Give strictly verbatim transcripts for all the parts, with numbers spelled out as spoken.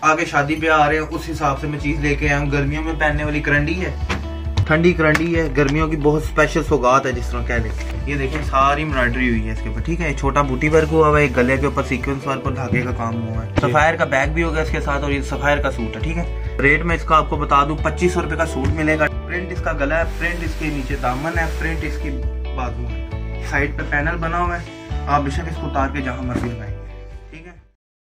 आगे शादी ब्याह आ रहे हैं, उस हिसाब से मैं चीज लेके आया हूँ। गर्मियों में पहनने वाली करंडी है, ठंडी करंडी है, गर्मियों की बहुत स्पेशल सौगात है जिस तरह कह लें। ये देखें सारी एम्ब्रॉयडरी हुई है इसके ऊपर, ठीक है। एक छोटा बूटी वर्क हुआ हुआ है, एक गले के ऊपर सीक्वेंस वर्क और धागे का काम हुआ है। सफायर का बैग भी होगा इसके साथ और ये सफायर का सूट है, ठीक है। रेट में इसका आपको बता दूं पच्चीस सौ रुपए का सूट मिलेगा। प्रिंट इसका गला है, प्रिंट इसके नीचे दामन है, प्रिंट इसकी बाजू है, साइड पे पैनल बना हुआ है। आप बेशक इसको उतार के जहां मर्जी लगाएं, ठीक है।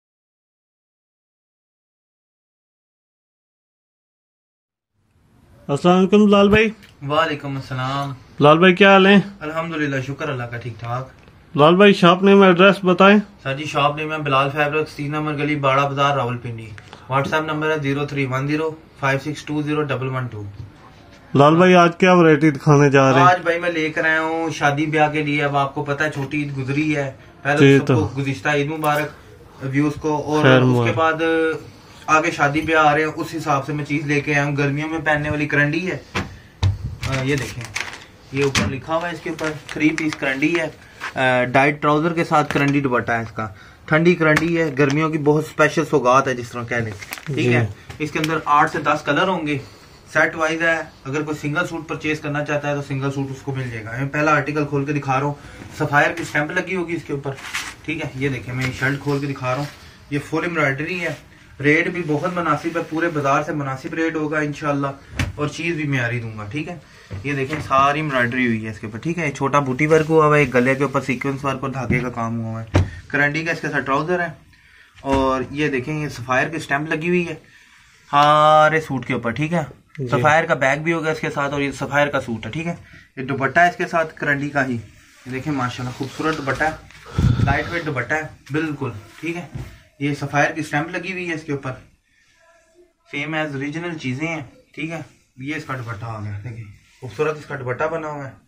अस्सलाम वालेकुम लाल भाई। वालेकुम अस्सलाम। लाल भाई क्या हाल है? अल्हम्दुलिल्लाह, शुक्र अल्लाह का, ठीक ठाक। लाल भाई शॉप नेम एड्रेस बताएं। सर जी शॉप नेम है बिलाल फैब्रिक्स, तीन नंबर गली, बाड़ा बाजार, रावलपिंडी। व्हाट्सएप नंबर है zero three one zero five six two zero double one two. लाल भाई आज क्या वैरायटी दिखाने जा रहे हैं? आज भाई मैं लेकर आया हूँ शादी ब्याह के लिए। अब आपको पता है छोटी ईद गुजरी है, पहले तो सबको गुज़िश्ता ईद मुबारक व्यूज को, और उसके बाद आगे शादी ब्याह आ रहे हैं, उस हिसाब से मैं चीज लेके आया हूँ। गर्मियों में पहनने वाली करंडी है, आ, ये देखें, ये ऊपर लिखा हुआ है इसके ऊपर थ्री पीस करंडी है, डाइट ट्राउजर के साथ करंडी दुपट्टा है इसका। ठंडी करंडी है, गर्मियों की बहुत स्पेशल सौगात है जिस तरह कह लें, ठीक है। इसके अंदर आठ से दस कलर होंगे, सेट वाइज है। अगर कोई सिंगल सूट परचेज करना चाहता है तो सिंगल सूट उसको मिल जाएगा। मैं पहला आर्टिकल खोल के दिखा रहा हूँ, सफायर की स्टैंप लगी होगी इसके ऊपर, ठीक है। ये देखें, मैं शर्ट खोल के दिखा रहा हूँ, ये फुल एम्ब्रॉयडरी है। रेट भी बहुत मुनासिब है, पूरे बाजार से मुनासिब रेट होगा इंशाल्लाह, और चीज भी म्यारी दूंगा, ठीक है। ये देखें सारी एम्ब्रॉयडरी हुई है इसके ऊपर, ठीक है। एक छोटा बूटी वर्क हुआ हुआ है, एक गले के ऊपर सीक्वेंस वर्क और धागे का काम हुआ है। करंडी का इसके साथ ट्राउजर है, और ये देखें ये सफायर की स्टैंप लगी हुई है सारे सूट के ऊपर, ठीक है। सफायर का बैग भी होगा इसके साथ और ये सफायर का सूट है, ठीक है। ये दुपट्टा है इसके साथ करंडी का ही, ये देखें माशाल्लाह खूबसूरत दुपट्टा है, लाइट वेट दुपट्टा है बिल्कुल, ठीक है। ये सफायर की स्टैंप लगी हुई है इसके ऊपर, सेम एज ओरिजिनल चीजें हैं, ठीक है। ये इसका दुपट्टा आ गया, देखिए खूबसूरत इसका दुपट्टा बना हुआ है।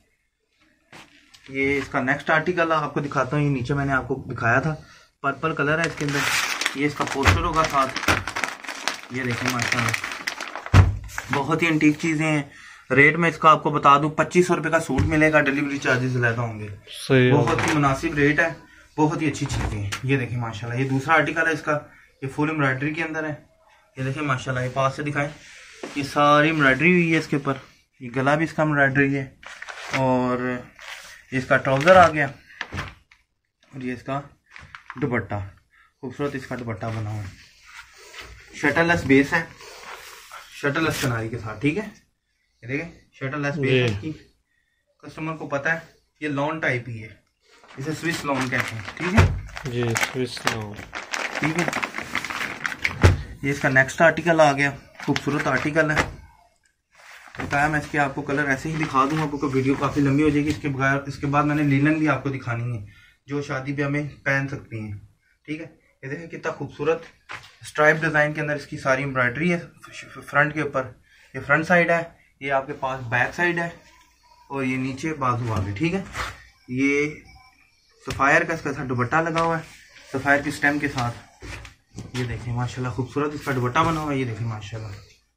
ये इसका नेक्स्ट आर्टिकल आपको दिखाता हूँ, ये नीचे मैंने आपको दिखाया था, पर्पल कलर है इसके अंदर। ये इसका पोस्टर होगा साथ, ये देखें माशाल्लाह बहुत ही एंटीक चीजें हैं। रेट में इसका आपको बता दूं पच्चीस सौ रुपए का सूट मिलेगा, डिलीवरी चार्जेस ज्यादा होंगे। बहुत ही मुनासिब रेट है, बहुत ही अच्छी चीजें हैं। ये देखें माशाल्लाह, ये दूसरा आर्टिकल है इसका, ये फुल एम्ब्रॉयडरी के अंदर है। ये देखें माशाल्लाह, ये पास से दिखाएं, ये सारी एम्ब्रॉयडरी हुई है इसके ऊपर। ये गला भी इसका एम्ब्रॉयडरी है, और इसका ट्राउजर आ गया, और ये इसका दुपट्टा, खूबसूरत इसका दुपट्टा बना हुआ है। शटरलेस बेस है, शटरलेस कनारी के साथ, ठीक है। ये देखें शटरलेस बेस की, कस्टमर को पता है ये लॉन टाइप ही है, इसे स्विस लॉन कहते हैं, ठीक है जी, स्विस लॉन, ठीक है। ये इसका नेक्स्ट आर्टिकल आ गया, खूबसूरत आर्टिकल है। बताया मैं इसके आपको कलर ऐसे ही दिखा दूंगा, आपको वीडियो काफी लंबी हो जाएगी। इसके बगैर इसके बाद मैंने लीलन भी आपको दिखानी है जो शादी ब्याह में पहन सकती हैं, ठीक है। ये देखें कितना खूबसूरत स्ट्राइप डिजाइन के अंदर इसकी सारी एम्ब्रॉयडरी है फ्रंट के ऊपर। ये फ्रंट साइड है, ये आपके पास बैक साइड है, और ये नीचे बाजू आगे, ठीक है। ये सफायर का इसका दुपट्टा लगा हुआ है, सफायर की स्टेम के साथ। ये देखें माशाल्लाह खूबसूरत इसका दुपट्टा बना हुआ है, ये देखें माशाल्लाह।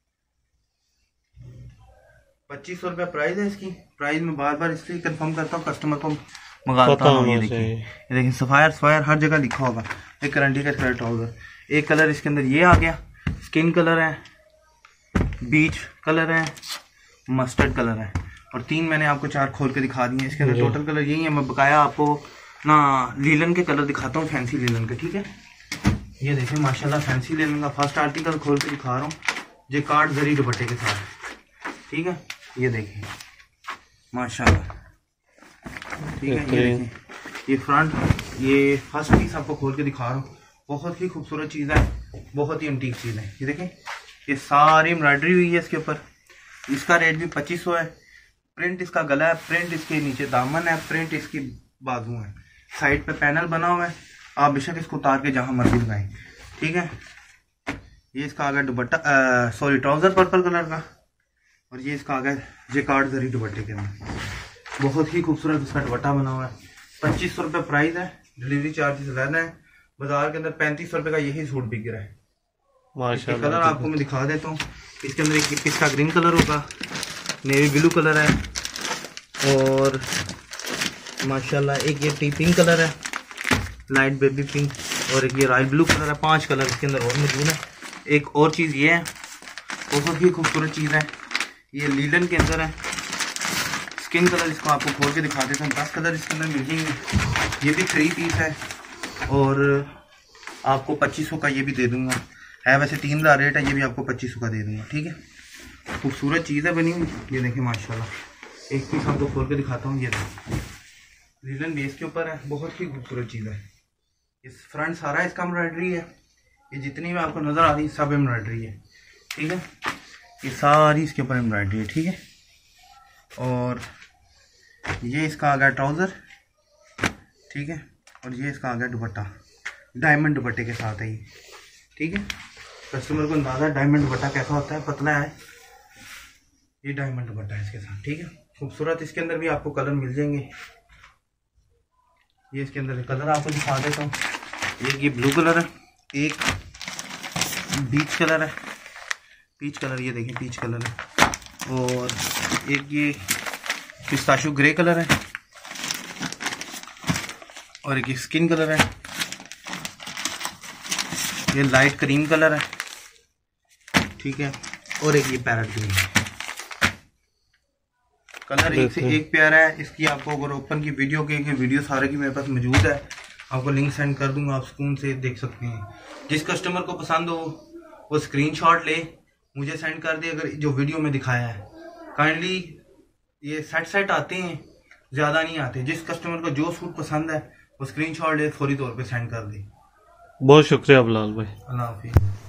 पच्चीस सौ रुपया प्राइस है इसकी। प्राइस में बार बार इसलिए कंफर्म करता हूँ, कस्टमर को मंगाता हूँ। ये देखिए, ये देखिए सफायर सफायर हर जगह लिखा होगा। एक करंटी का थ्रेड ट्राउजर, एक कलर इसके अंदर ये आ गया, स्किन कलर है, बीच कलर है, मस्टर्ड कलर है, और तीन मैंने आपको चार खोल के दिखा दिए। इसके अंदर टोटल कलर यही है। मैं बकाया आपको ना लीलन के कलर दिखाता हूँ, फैंसी लीलन के, ठीक है। ये देखें माशाल्लाह फैंसी लीलन का फर्स्ट आर्टिकल खोल के दिखा रहा हूँ, जे कार्ड जरी दुपट्टे के साथ, ठीक है। ये देखें माशाल्लाह, ठीक है। ये देखें, ये फ्रंट, ये फर्स्ट पीस आपको खोल के दिखा रहा हूँ, बहुत ही खूबसूरत चीज है, बहुत ही एंटीक चीज है। ये देखें, ये सारी एम्ब्रॉयडरी हुई है इसके ऊपर। इसका रेट भी पच्चीस सौ है। प्रिंट इसका गला है, प्रिंट इसके नीचे दामन है, प्रिंट इसकी बाजू है, साइड पे पैनल बना हुआ है। आप बेशक इसको उतार के जहां मर्जी लगाएं, ठीक है। ये इसका आगे दुपट्टा, सॉरी ट्राउजर पर्पल कलर का, और ये इसका आगे जेकार्ड जरी दुपट्टे के अंदर, बहुत ही खूबसूरत इसका दुपट्टा बना हुआ है। पच्चीस सौ रुपये प्राइस है, डिलीवरी चार्जेस ज्यादा है। बाजार के अंदर पैंतीस सौ रुपये का यही सूट बिक रहा है माशाल्लाह। कलर आपको मैं दिखा देता हूँ। इसके अंदर एक इसका ग्रीन कलर होगा, नेवी ब्लू कलर है, और माशाल्लाह एक ये टी पिंक कलर है, लाइट बेबी पिंक, और एक ये रॉयल ब्लू कलर है। पांच कलर इसके अंदर और मौजूद है, एक और चीज़ ये है, बहुत ही खूबसूरत चीज़ है, ये लीलन के अंदर है, स्किन कलर। इसको आपको खोल के दिखा देता हूँ। दस कलर इसके अंदर मिल जाएंगे। ये भी थ्री पीस है और आपको पच्चीस सौ का ये भी दे दूंगा। है वैसे तीन हज़ार रेट है, ये भी आपको पच्चीस सौ का दे दूंगा। ठीक है, खूबसूरत चीज़ है बनी हुई। ये देखिए माशाल्लाह। एक पीस आपको खोल के दिखाता हूँ। ये लीलन बेस के ऊपर है, बहुत ही खूबसूरत चीज़ है। इस फ्रंट सारा इसका एम्ब्रॉयडरी है। ये जितनी भी आपको नज़र आ रही है सब एम्ब्रॉयडरी है। ठीक है, ये सारी इसके ऊपर एम्ब्रॉयडरी है। ठीक है, और ये इसका आ गया ट्राउज़र। ठीक है, और ये इसका आ गया दुपट्टा, डायमंड दुपट्टे के साथ है ये। ठीक है, कस्टमर को अंदाज़ा डायमंड दुपट्टा कैसा होता है, पतला है, ये डायमंड दुपट्टा है इसके साथ। ठीक है, खूबसूरत। इसके अंदर भी आपको कलर मिल जाएंगे। ये इसके अंदर कलर आपको दिखा देता हूँ। एक ये ब्लू कलर है, एक पीच कलर है, पीच कलर, ये देखिए पीच कलर है, और एक ये पिस्ताशियो ग्रे कलर है, और एक स्किन कलर है, ये लाइट क्रीम कलर है। ठीक है, और एक ये पैरेट ग्रीन है। कलर एक से एक प्यारा है। इसकी आपको अगर ओपन की वीडियो के वीडियो सारे की मेरे पास मौजूद है, आपको लिंक सेंड कर दूंगा, आप सुकून से देख सकते हैं। जिस कस्टमर को पसंद हो वो स्क्रीनशॉट ले मुझे सेंड कर दे। अगर जो वीडियो में दिखाया है काइंडली, ये सेट सेट आते हैं, ज़्यादा नहीं आते। जिस कस्टमर को जो सूट पसंद है वो स्क्रीनशॉट ले, फौरी तौर पे सेंड कर दे। बहुत शुक्रिया बिलाल भाई। अल्लाह हाफिज़।